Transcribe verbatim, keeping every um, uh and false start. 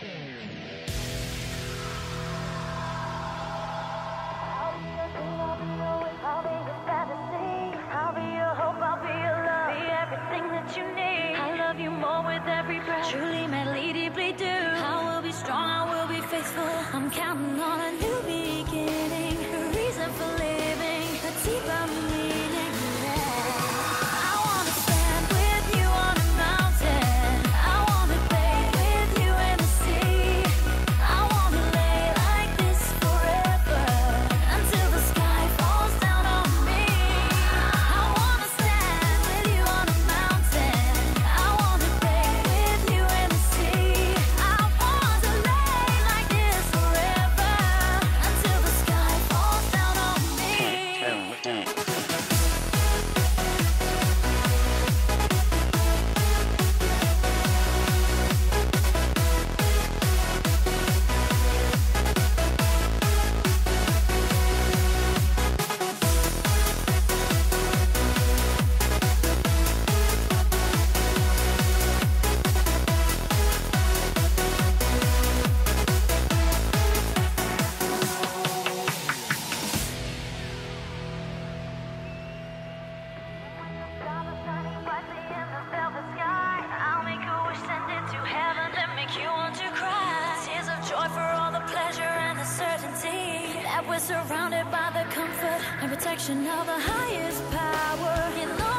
Truly, madly, deeply do. I will be strong, I will be faithful. I'm counting on a new beginning, a reason for living, a deeper meaning. Yeah. I wanna stand with you on a mountain. I wanna bathe with you in the sea. I wanna lay like this forever until the sky falls down on me. I wanna stand with you on a mountain. I wanna bathe with you in the sea. I want to lay like this forever until the sky falls down on me. I'll make a wish, send it to heaven, then make you want to cry. Tears of joy for all the pleasure and the certainty that we're surrounded by the comfort and protection of the highest power. In